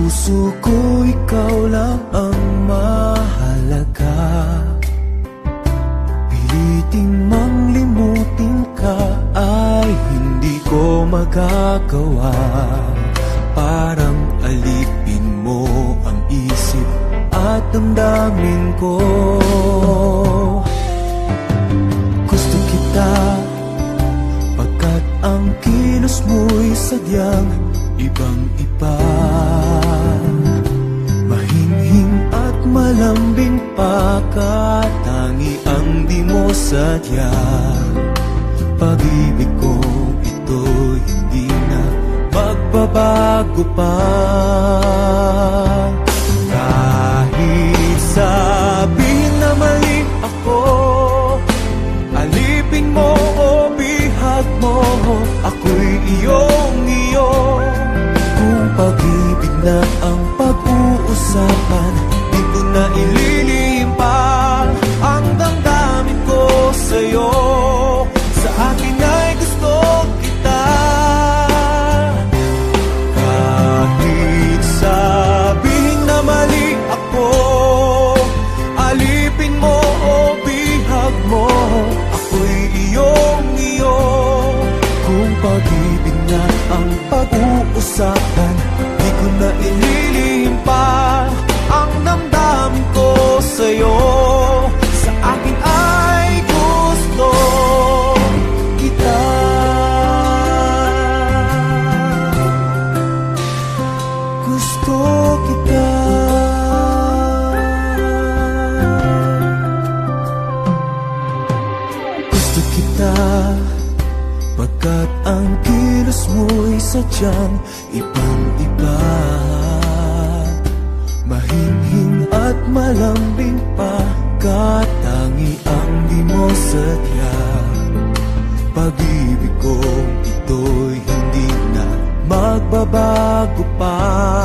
puso ko ikaw lang ang mahalaga. Piliting mang limutin ka ay hindi ko magagawa. Parang alipin mo ang isip at damdamin ko. Gusto kita pagkat ang kilos mo'y sadyang ibang-iba. Mahinghing at malambing pa, katangi ang di mo sadya. Pag-ibig ko ito'y hindi na magbabago pa. Kahit sabihin na mali ako, alipin mo o bihag mo, ako'y iyong-iyo. Kung pag-ibig na ang pag-uusapan, di ko na ililihim pa ang damdamin ko sa'yo. Sa akin ay gusto kita. Kahit sabihin na mali ako, alipin mo o bihag mo, ako'y iyong-iyo. Kung pag-ibig na ang pag-uusapan, di ko na ililihim pa ang damdamin ko sa'yo. Sa akin ay gusto kita. Gusto kita. Gusto kita pagkat ang kilos mo'y sadyang ibang-iba. Mahinghing at malambing pa, katangi ang di mo sadya. Pag-ibig ko ito'y hindi na magbabago pa.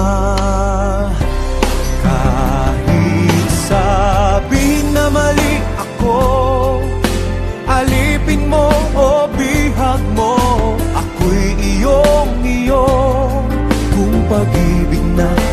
Kahit sabihin na mali ako, alipin mo o bihag mo, ako'y iyong-iyo. Kung pag-ibig na